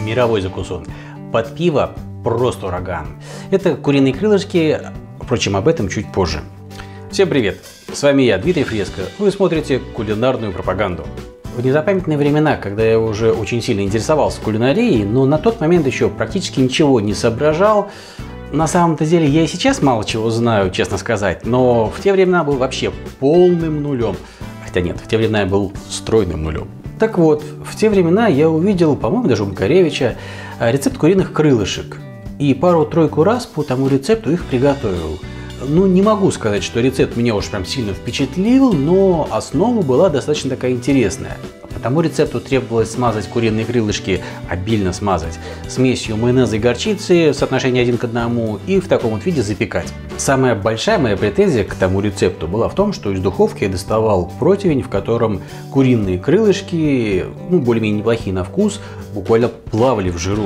мировой закусон. Под пиво просто ураган. Это куриные крылышки, впрочем, об этом чуть позже. Всем привет! С вами я, Дмитрий Фреско. Вы смотрите кулинарную пропаганду. В незапамятные времена, когда я уже очень сильно интересовался кулинарией, но на тот момент еще практически ничего не соображал. На самом-то деле я и сейчас мало чего знаю, честно сказать, но в те времена был вообще полным нулем. Хотя нет, в те времена я был стройным нулем. Так вот, в те времена я увидел, по-моему, даже у Макаревича, рецепт куриных крылышек. И пару-тройку раз по тому рецепту их приготовил. Ну, не могу сказать, что рецепт меня уж прям сильно впечатлил, но основа была достаточно такая интересная. По тому рецепту требовалось смазать куриные крылышки, обильно смазать, смесью майонеза и горчицы, соотношение 1 к 1, и в таком вот виде запекать. Самая большая моя претензия к тому рецепту была в том, что из духовки я доставал противень, в котором куриные крылышки, более-менее неплохие на вкус, буквально плавали в жиру.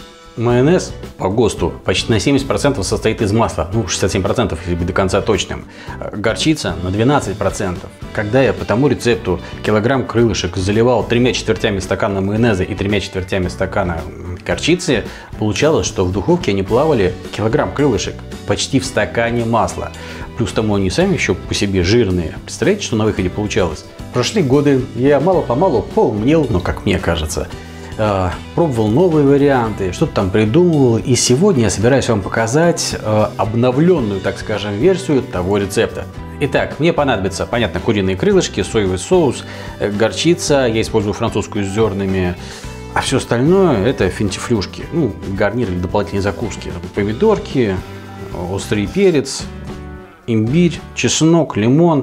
Майонез по ГОСТу почти на 70% состоит из масла, 67%, если быть до конца точным. Горчица на 12%. Когда я по тому рецепту килограмм крылышек заливал 3/4 стакана майонеза и 3/4 стакана горчицы, получалось, что в духовке они плавали килограмм крылышек почти в стакане масла. Плюс тому они сами еще по себе жирные. Представляете, что на выходе получалось? Прошли годы, я мало-помалу поумнел, как мне кажется. Пробовал новые варианты, что-то там придумывал, и сегодня я собираюсь вам показать обновленную, так скажем, версию того рецепта. Итак, мне понадобятся, понятно, куриные крылышки, соевый соус, горчица, я использую французскую с зернами, а все остальное это финтифлюшки, гарнир или дополнительные закуски, помидорки, острый перец, имбирь, чеснок, лимон,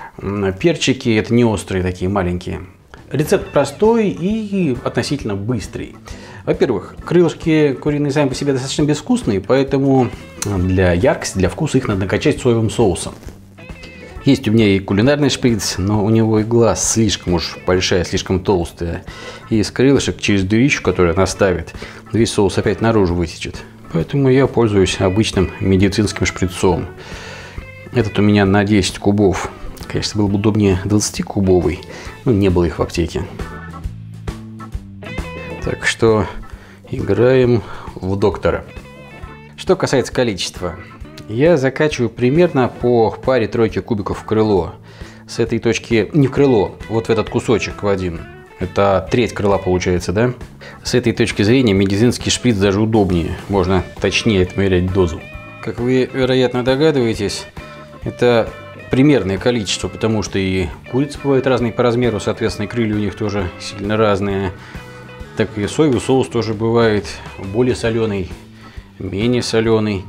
перчики, это не острые, такие маленькие. Рецепт простой и относительно быстрый. Во-первых, крылышки куриные сами по себе достаточно безвкусные, поэтому для яркости, для вкуса их надо накачать соевым соусом. Есть у меня и кулинарный шприц, но у него игла слишком уж большая, слишком толстая. И из крылышек через дырищу, которую она ставит, весь соус опять наружу вытечет. Поэтому я пользуюсь обычным медицинским шприцом. Этот у меня на 10 кубов. Конечно, было бы удобнее 20-кубовый, но не было их в аптеке. Так что играем в доктора. Что касается количества, я закачиваю примерно по паре-тройке кубиков в крыло. С этой точки, не в крыло, вот в этот кусочек в один. Это треть крыла получается, да? С этой точки зрения медицинский шприц даже удобнее. Можно точнее отмерять дозу. Как вы, вероятно, догадываетесь, это примерное количество, потому что и курицы бывают разные по размеру, соответственно, и крылья у них тоже сильно разные. Так и соевый соус тоже бывает более соленый, менее соленый.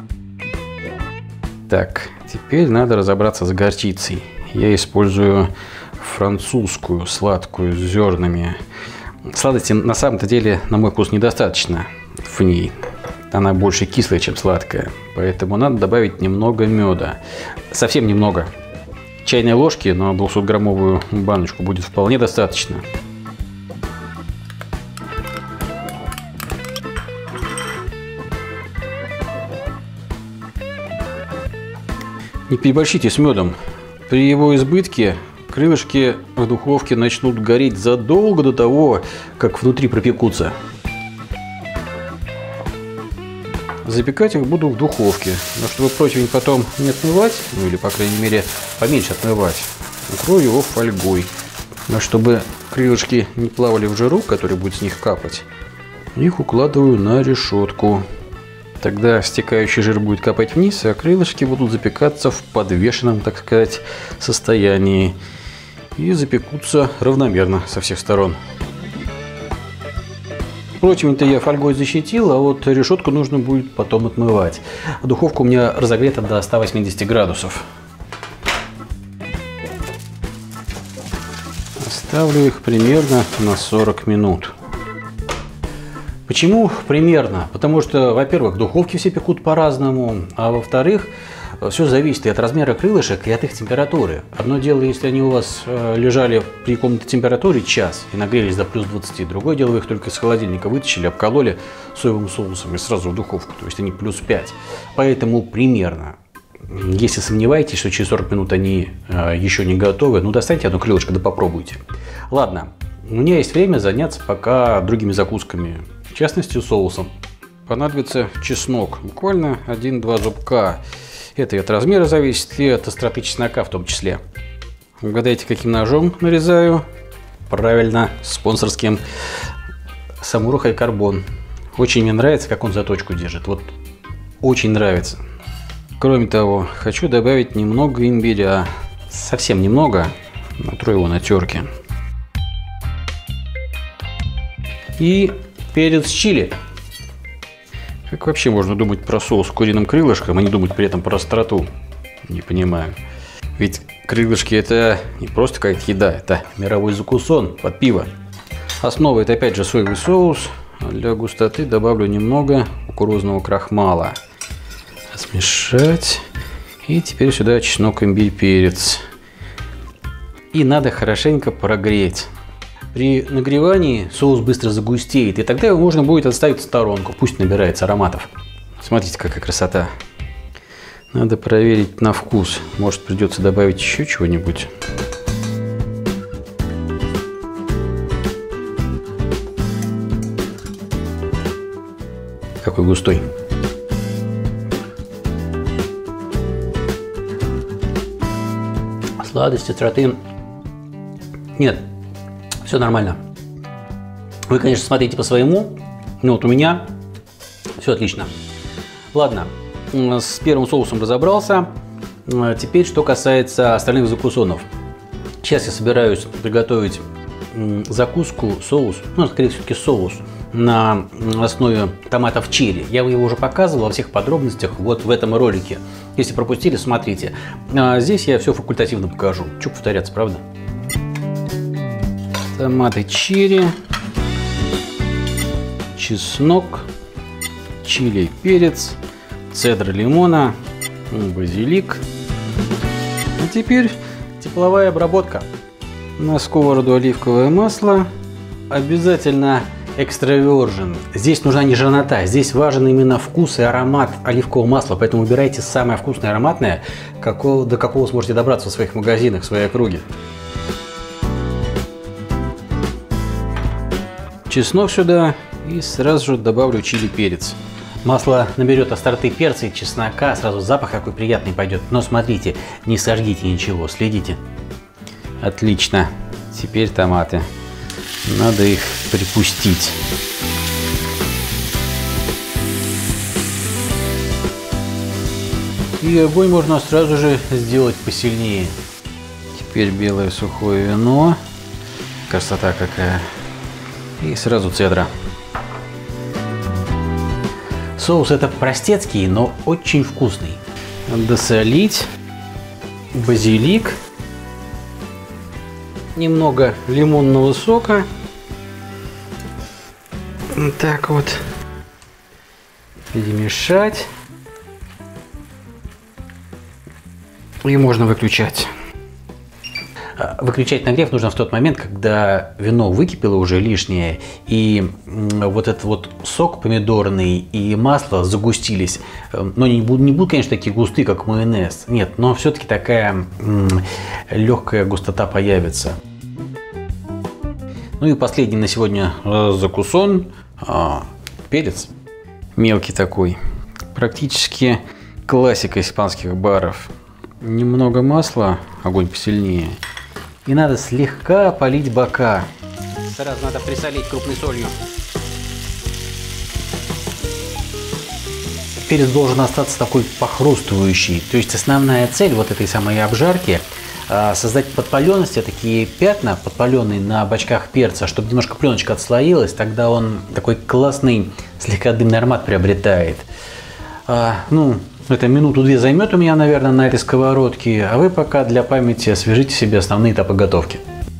Так, теперь надо разобраться с горчицей. Я использую французскую, сладкую, с зернами. Сладости на самом-то деле, на мой вкус, недостаточно в ней. Она больше кислая, чем сладкая, поэтому надо добавить немного меда. Совсем немного. Чайной ложки на 200-граммовую баночку будет вполне достаточно. Не переборщите с медом. При его избытке крылышки в духовке начнут гореть задолго до того, как внутри пропекутся. Запекать их буду в духовке, но чтобы противень потом не отмывать, или по крайней мере поменьше отмывать, укрою его фольгой. Но чтобы крылышки не плавали в жиру, который будет с них капать, их укладываю на решетку. Тогда стекающий жир будет капать вниз, а крылышки будут запекаться в подвешенном, так сказать, состоянии и запекутся равномерно со всех сторон. Противень-то я фольгой защитил, а вот решетку нужно будет потом отмывать. Духовка у меня разогрета до 180 градусов. Оставлю их примерно на 40 минут. Почему примерно? Потому что, во-первых, духовки все пекут по-разному, а во-вторых, все зависит и от размера крылышек, и от их температуры. Одно дело, если они у вас лежали при комнатной температуре час и нагрелись до плюс 20. Другое дело, вы их только из холодильника вытащили, обкололи соевым соусом и сразу в духовку. То есть они плюс 5. Поэтому примерно. Если сомневаетесь, что через 40 минут они еще не готовы, достаньте одно крылышко да попробуйте. Ладно, у меня есть время заняться пока другими закусками. в частности соусом. Понадобится чеснок, буквально 1-2 зубка. Это и от размера зависит, и от остроты чеснока в том числе. Угадайте, каким ножом нарезаю? Правильно, спонсорским Самура Хай Карбон. Очень мне нравится, как он заточку держит. Вот очень нравится. Кроме того, хочу добавить немного имбиря. Совсем немного. Натру его на терке. И перец чили. Как вообще можно думать про соус с куриным крылышком, а не думать при этом про остроту? Не понимаю. Ведь крылышки — это не просто какая-то еда, это мировой закусон под пиво. Основа — это опять же соевый соус. Для густоты добавлю немного кукурузного крахмала. Смешать. И теперь сюда чеснок, имбирь, перец. И надо хорошенько прогреть. При нагревании соус быстро загустеет, и тогда его можно будет отставить в сторонку. Пусть набирается ароматов. Смотрите, какая красота. Надо проверить на вкус. Может, придется добавить еще чего-нибудь. Какой густой. Сладости, остроты. Нет, все нормально. Вы, конечно, смотрите по своему, но вот у меня все отлично. Ладно, с первым соусом разобрался. Теперь, что касается остальных закусонов. Сейчас я собираюсь приготовить закуску, соус, ну, скорее все-таки соус на основе томатов черри. Я его уже показывал во всех подробностях вот в этом ролике. Если пропустили, смотрите. Здесь я все факультативно покажу. Чего повторяться, правда? Томаты черри, чеснок, чили, перец, цедра лимона, базилик. А теперь тепловая обработка. На сковороду оливковое масло. Обязательно экстравержен. Здесь нужна не жирнота, здесь важен именно вкус и аромат оливкового масла. Поэтому выбирайте самое вкусное, ароматное, до какого сможете добраться в своих магазинах, в своей округе. Чеснок сюда и сразу же добавлю чили, перец. Масло наберет остроты перца и чеснока, сразу запах какой приятный пойдет. Но смотрите, не сожгите ничего, следите. Отлично. Теперь томаты. Надо их припустить. И огонь можно сразу же сделать посильнее. Теперь белое сухое вино. Красота какая. И сразу цедра. Соус это простецкий, но очень вкусный. Досолить. Базилик. Немного лимонного сока. Так вот. Перемешать. И можно выключать. Выключать нагрев нужно в тот момент, когда вино выкипело уже лишнее, и вот этот вот сок помидорный и масло загустились. Но не будут, конечно, такие густые, как майонез. Нет, но все-таки такая легкая густота появится. Ну и последний на сегодня закусон. Перец. Мелкий такой. Практически классика испанских баров. Немного масла, огонь посильнее. И надо слегка полить бока. Сразу надо присолить крупной солью. Перец должен остаться такой похрустывающий. То есть основная цель вот этой самой обжарки создать подпаленности, такие пятна подпаленные на бочках перца, чтобы немножко пленочка отслоилась, тогда он такой классный, слегка дымный аромат приобретает. Ну, это минуту-две займет у меня, наверное, на этой сковородке, а вы пока для памяти освежите себе основные этапы готовки.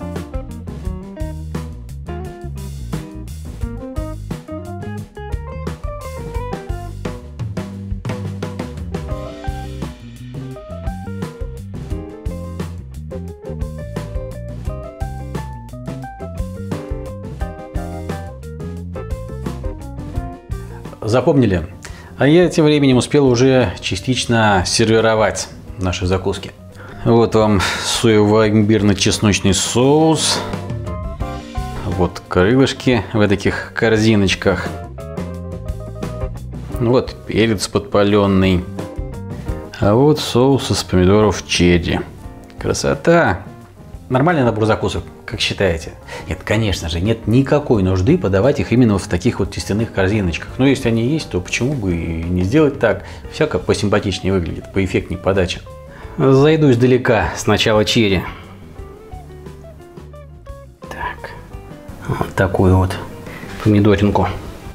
Запомнили? А я тем временем успел уже частично сервировать наши закуски. Вот вам соево-имбирно-чесночный соус. Вот крылышки в таких корзиночках. Вот перец подпаленный. А вот соус из помидоров черри. Красота! Нормальный набор закусок, как считаете? Нет, конечно же, нет никакой нужды подавать их именно в таких вот тестяных корзиночках. Но если они есть, то почему бы и не сделать так? Всяко посимпатичнее выглядит, поэффектнее подача. Зайду издалека, сначала черри. Так, вот такую вот помидоринку.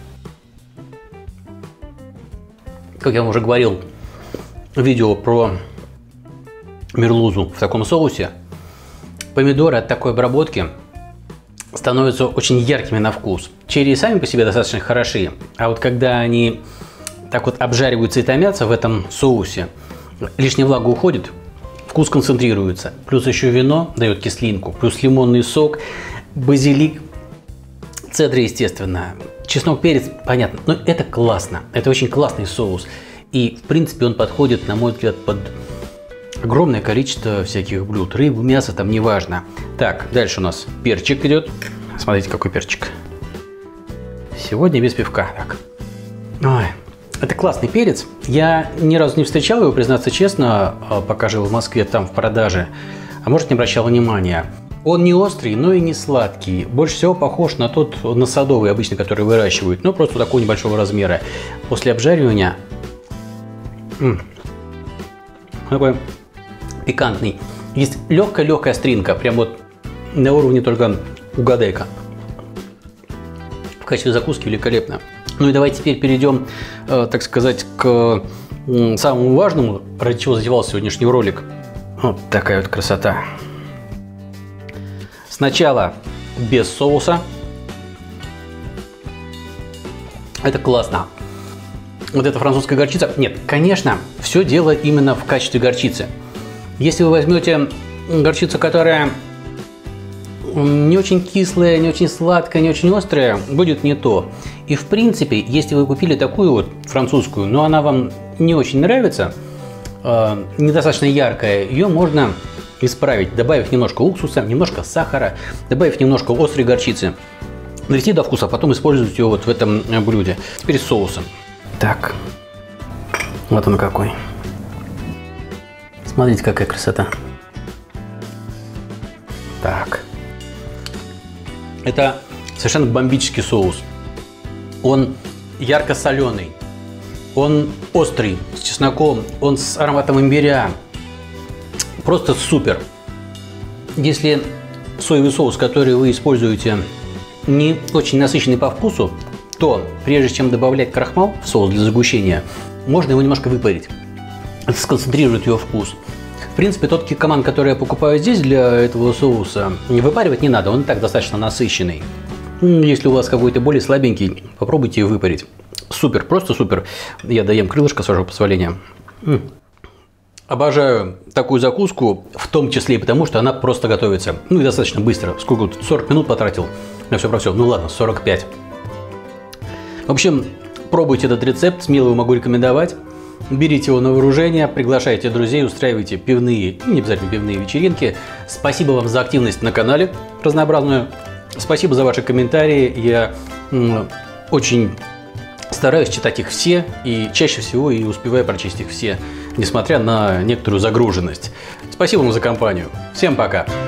Как я вам уже говорил в видео про мерлузу в таком соусе, помидоры от такой обработки становятся очень яркими на вкус. Черри сами по себе достаточно хороши, а вот когда они так вот обжариваются и томятся в этом соусе, лишняя влага уходит, вкус концентрируется. Плюс еще вино дает кислинку, плюс лимонный сок, базилик, цедра, естественно, чеснок, перец, понятно. Но это классно, это очень классный соус. И, в принципе, он подходит, на мой взгляд, под огромное количество всяких блюд. Рыбу, мясо, там неважно. Так, дальше у нас перчик идет. Смотрите, какой перчик. Сегодня без пивка. Так. Ой, это классный перец. Я ни разу не встречал его, признаться честно, пока жил в Москве, там в продаже. А может, не обращал внимания. Он не острый, но и не сладкий. Больше всего похож на тот, на садовый обычно, который выращивают. Ну, просто такого небольшого размера. После обжаривания такой пикантный. Есть легкая остринка, прям вот на уровне только угадайка. В качестве закуски великолепно. Ну и давайте теперь перейдем, так сказать, к самому важному, ради чего затевался сегодняшний ролик. Вот такая вот красота. Сначала без соуса. Это классно. Вот эта французская горчица. Нет, конечно, все дело именно в качестве горчицы. Если вы возьмете горчицу, которая не очень кислая, не очень сладкая, не очень острая, будет не то. И в принципе, если вы купили такую вот французскую, но она вам не очень нравится, недостаточно яркая, ее можно исправить, добавив немножко уксуса, немножко сахара, добавив немножко острой горчицы. Довести до вкуса, а потом использовать ее вот в этом блюде. Теперь с соусом. Так, вот он какой. Смотрите, какая красота. Так. Это совершенно бомбический соус. Он ярко-соленый. Он острый, с чесноком. Он с ароматом имбиря. Просто супер. Если соевый соус, который вы используете, не очень насыщенный по вкусу, то прежде чем добавлять крахмал в соус для загущения, можно его немножко выпарить. Это сконцентрирует его вкус. В принципе, тот киккоман, который я покупаю здесь для этого соуса, выпаривать не надо, он и так достаточно насыщенный. Если у вас какой-то более слабенький, попробуйте его выпарить. Супер, просто супер. Я доем крылышко, с вашего позволения. Обожаю такую закуску, в том числе и потому, что она просто готовится. Ну и достаточно быстро. Сколько тут? 40 минут потратил на все про все. Ну ладно, 45. В общем, пробуйте этот рецепт, смело его могу рекомендовать. Берите его на вооружение, приглашайте друзей, устраивайте пивные, не обязательно пивные вечеринки. Спасибо вам за активность на канале разнообразную. Спасибо за ваши комментарии. Я очень стараюсь читать их все и чаще всего и успеваю прочесть их все, несмотря на некоторую загруженность. Спасибо вам за компанию. Всем пока!